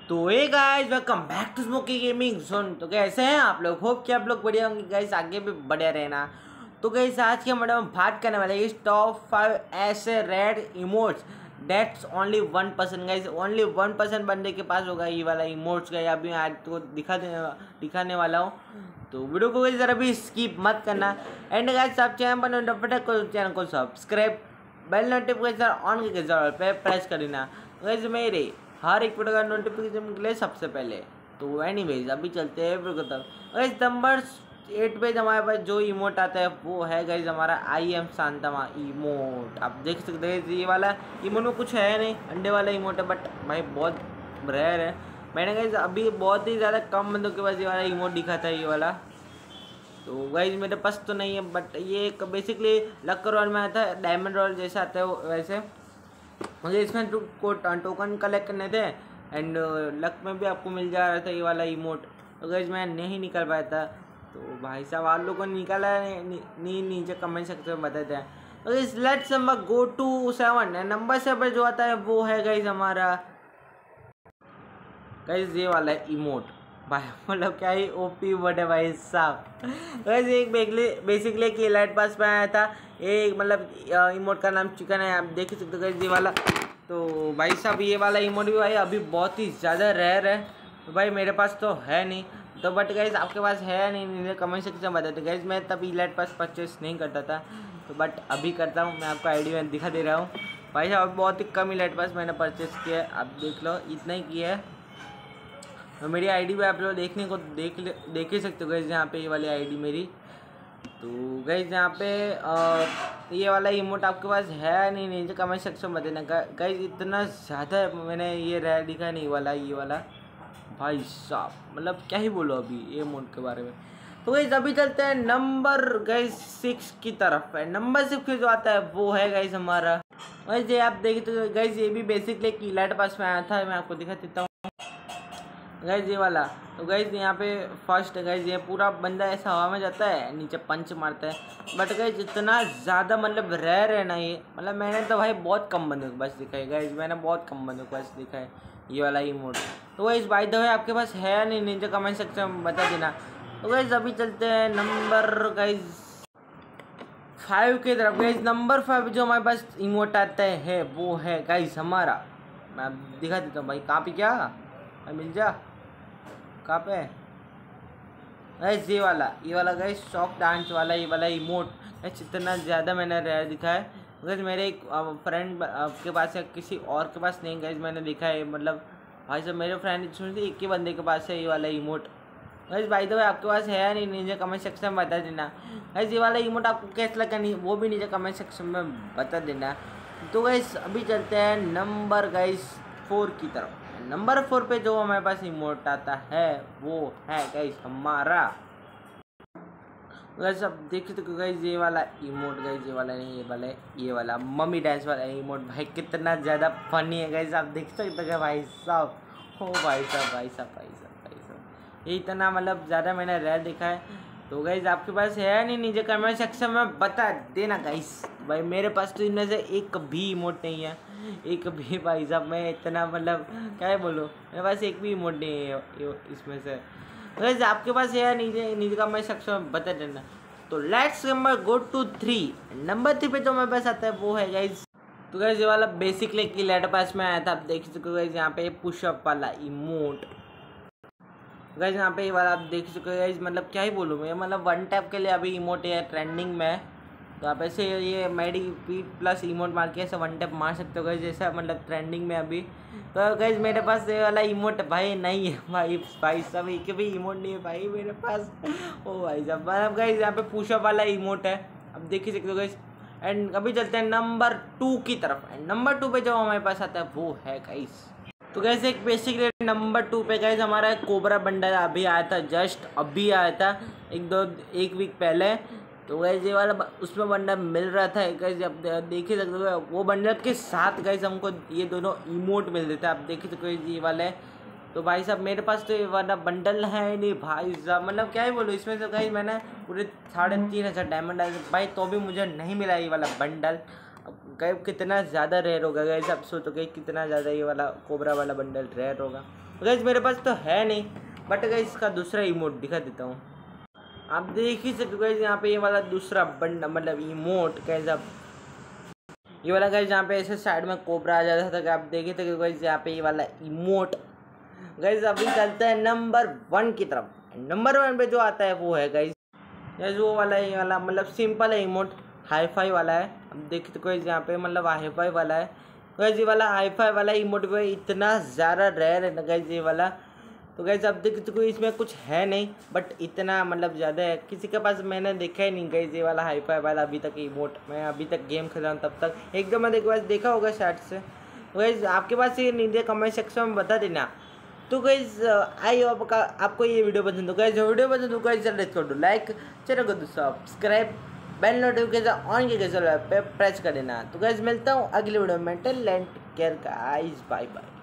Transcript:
तो hey guys welcome back to smoky gaming zone. तो कैसे हैं आप लोग? होप कि आप लोग बढ़िया होंगे गाइस, आगे भी बढ़िया रहना। तो गाइस आज के वीडियो में बात करने वाले इस टॉप 5 ऐसे red emotes that's only 1% guys, only 1% बंदे के पास होगा ये वाला इमोट्स का। अभी मैं आज तो दिखाने वाला हूँ, तो वीडियो को गाइस जरा भी स्किप मत करना। एंड गाइस आप चैनल पर चैनल को सब्सक्राइब, बेल नोटिफिकेशन ऑन करके जरूर पे प्रेस कर देना गाइस मेरे हर एक वीडियो का नोटिफिकेशन के लिए सबसे पहले। तो एनीवेज अभी चलते हैं वीडियो तक। गाइस नंबर 8 पे हमारे पास जो इमोट आता है वो है गाइस हमारा आई एम शांतमा इमोट। आप देख सकते हैं ये वाला इमोट में कुछ है नहीं, अंडे वाला इमोट है, बट भाई बहुत रेयर है। मैंने गाइस अभी बहुत ही ज़्यादा कम बंदों के पास ये वाला इमोट दिखा था ये वाला। तो गाइस मेरे पास तो नहीं है, बट ये एक बेसिकली लक रोल में आता है, डायमंड रोल जैसा आता है वैसे। मुझे इसमें टोकन कलेक्ट करने थे एंड लक में भी आपको मिल जा रहा था ये वाला इमोट। तो गाइस मैं नहीं निकाल पाया था, तो भाई साहब आप लोगों ने निकाला है नीचे कमेंट सेक्शन में बताते हैं। तो guys let's number go to 7। Number 7 जो आता है वो है गाइस हमारा गाइस ये वाला इमोट। भाई मतलब क्या ही ओपी वर्ड है भाई साहब। वैसे एक बेसिकली एक लाइट पास में आया था, एक मतलब इमोट का नाम चिकन है, आप देख सकते हो गाइस ये वाला। तो भाई साहब ये वाला इमोट भी भाई अभी बहुत ही ज़्यादा रेयर है, तो भाई मेरे पास तो है नहीं। तो बट गाइस आपके पास है नहीं, कमेंट सेक्शन में बताते गाइस। मैं तब लाइट पास परचेस नहीं करता था, तो बट अभी करता हूँ। मैं आपको आईडी में दिखा दे रहा हूँ भाई साहब, बहुत ही कम ही लाइट पास मैंने परचेस किया है, आप देख लो इतना ही किया है। तो मेरी आईडी भी आप लोग देखने को देख ही सकते हो गाइस, यहाँ पे ये वाली आईडी मेरी। तो गाइस यहाँ पे ये वाला इमोट आपके पास है नहीं, नीचे कमेंट सेक्शन में देना गाइस। इतना ज़्यादा मैंने ये रेयर दिखा नहीं वाला ये वाला भाई साहब, मतलब क्या ही बोलो अभी ये इमोट के बारे में। तो गाइस अभी चलते हैं नंबर गाइस 6 की तरफ। है नंबर 6 जो आता है वो है गाइस हमारा गाइस ये आप देखते तो गाइस ये भी बेसिकली एक लाइट पास में आया था, मैं आपको दिखा देता हूँ गाइस ये वाला। तो गाइस यहाँ पे फर्स्ट गाइस ये पूरा बंदा ऐसा हवा में जाता है, नीचे पंच मारता है, बट गाइस इतना ज़्यादा मतलब रेयर है ना ये, मतलब मैंने तो भाई बहुत कम बंदों को बस दिखा है गाइस, मैंने बहुत कम बंदों को बस दिखा है ये वाला इमोट। तो गाइस बाय द वे आपके पास है नहीं, नीचे कमेंट सेक्शन में बता देना। तो गाइस अभी चलते हैं नंबर गाइस 5 की तरफ। गाइस नंबर 5 जो हमारे पास इमोट आता है वो है गाइस हमारा, मैं दिखा देता हूँ भाई। कहाँ पे क्या मिल जा कहाँ पे गाइस ये वाला गाइस शॉक डांस वाला ये वाला इमोट गाइस इतना ज़्यादा मैंने रेयर दिखा है गाइस। मेरे एक फ्रेंड के पास है, किसी और के पास नहीं गाइस मैंने देखा है, मतलब भाई साहब मेरे फ्रेंड सुनते एक ही बंदे के पास है ये वाला emote guys. By the way आपके पास है नहीं, नीचे कमेंट सेक्शन में बता देना गाइस। ये वाला इमोट आपको कैसा लगा नहीं वो भी नीचे कमेंट सेक्शन में बता देना। तो गाइस अभी चलते हैं नंबर गाइस 4 की तरफ। नंबर 4 पे जो हमारे पास इमोट आता है वो है गाइस हमारा गाइस अब देखिए तो गाइस ये वाला इमोट गाइस ये वाला नहीं ये वाला मम्मी डांस वाला इमोट। भाई कितना ज़्यादा फनी है गाइस, आप देख सकते हो भाई साहब। हो भाई साहब ये इतना मतलब ज़्यादा मैंने रेयर देखा है। तो गाइस आपके पास है नहीं, नीचे कमेंट सेक्शन में बता देना गाइस। भाई मेरे पास तो इनमें से एक भी इमोट नहीं है, एक भी भाई साहब, मैं इतना मतलब क्या है बोलो, मेरे पास एक भी इमोट नहीं है इसमें से। गाइस आपके पास है नीचे कमेंट सेक्शन में बता देना। तो let's number go to 3। Number 3 पे जो मेरे पास आता है वो है गाइस, तो गाइस ये वाला बेसिकली की लेटर पास में आया था, आप देख सकते हो गाइस यहाँ पे पुशअप वाला इमोट गाइस। यहाँ पे ये वाला आप देख सकते हो गाइस, मतलब क्या ही बोलूँ मैं, मतलब 1 टैप के लिए अभी इमोट है ट्रेंडिंग में। तो आप ऐसे ये मेडी पीट प्लस इमोट मार के ऐसे 1 टैप मार सकते हो गाइस, जैसा मतलब ट्रेंडिंग में अभी। तो गाइस मेरे पास ये वाला इमोट भाई नहीं है भाई साहब, एक भी इमोट नहीं है भाई मेरे पास। ओ भाई साहब मतलब गाइस यहाँ पे पुशअप वाला इमोट है, अब देख ही सकते हो गाइस। एंड अभी चलते हैं नंबर 2 की तरफ। एंड नंबर 2 पे जो हमारे पास आता है वो है गाइस, तो कैसे एक बेसिकली नंबर 2 पे गाइस हमारा कोबरा बंडल अभी आया था, जस्ट अभी आया था एक वीक पहले। तो गाइस ये वाला उसमें बंडल मिल रहा था गाइस, अब देख ही सकते हो वो बंडल के साथ गाइस हमको ये दोनों इमोट मिल रहे थे, आप देख ही सकते हो ये वाले। तो भाई साहब मेरे पास तो ये वाला बंडल है नहीं भाई साहब, मतलब क्या ही बोलूँ, इसमें से गाइस मैंने पूरे 3,500 डायमंड डाले भाई, तो भी मुझे नहीं मिला ये वाला बंडल। अब कितना ज़्यादा रेयर होगा गाइस, आप सोचो कि कितना ज़्यादा ये वाला कोबरा वाला बंडल रेयर होगा। गाइस मेरे पास तो है नहीं, बट गाइस इसका दूसरा इमोट दिखा देता हूँ। आप देख ही सकते हो गाइस यहाँ पे ये वाला दूसरा बंडा मतलब इमोट कैसा, ये वाला गाइस यहाँ पे ऐसे साइड में कोबरा आ जाता था कि आप देखे थे गाइस यहाँ पे ये वाला इमोट। गाइस अभी चलता है नंबर 1 की तरफ। नंबर 1 पे जो आता है वो है गाइस वो वाला, ये वाला मतलब सिंपल है इमोट, हाई फाई वाला है। अब देखते गाइस यहाँ पे मतलब हाई फाई वाला है। गाइस ये वाला हाई फाई वाला इमोट पे इतना ज़्यादा रेयर है ना गाइस ये वाला। तो गाइस अब देखते कोई इसमें कुछ है नहीं, बट इतना मतलब ज़्यादा है किसी के पास, मैंने देखा ही नहीं गाइस ये वाला हाई फाई वाला अभी तक इमोट। मैं अभी तक गेम खेला हूँ तब तक एकदम मैं देखा होगा शायद से। गाइस आपके पास ये नहीं दिया कमेंट सेक्शन में बता देना। तो गाइस आई होप आपको ये वीडियो पसंद हो। गाइस वीडियो पसंद हो गाइस जल्दी कर दो लाइक, चैनल को दो सब्सक्राइब, बेल नोटिफिकेशन ऑन के पे प्रेस कर देना। तो गाइस मिलता हूँ अगले वीडियो में, till then take care guys, bye bye.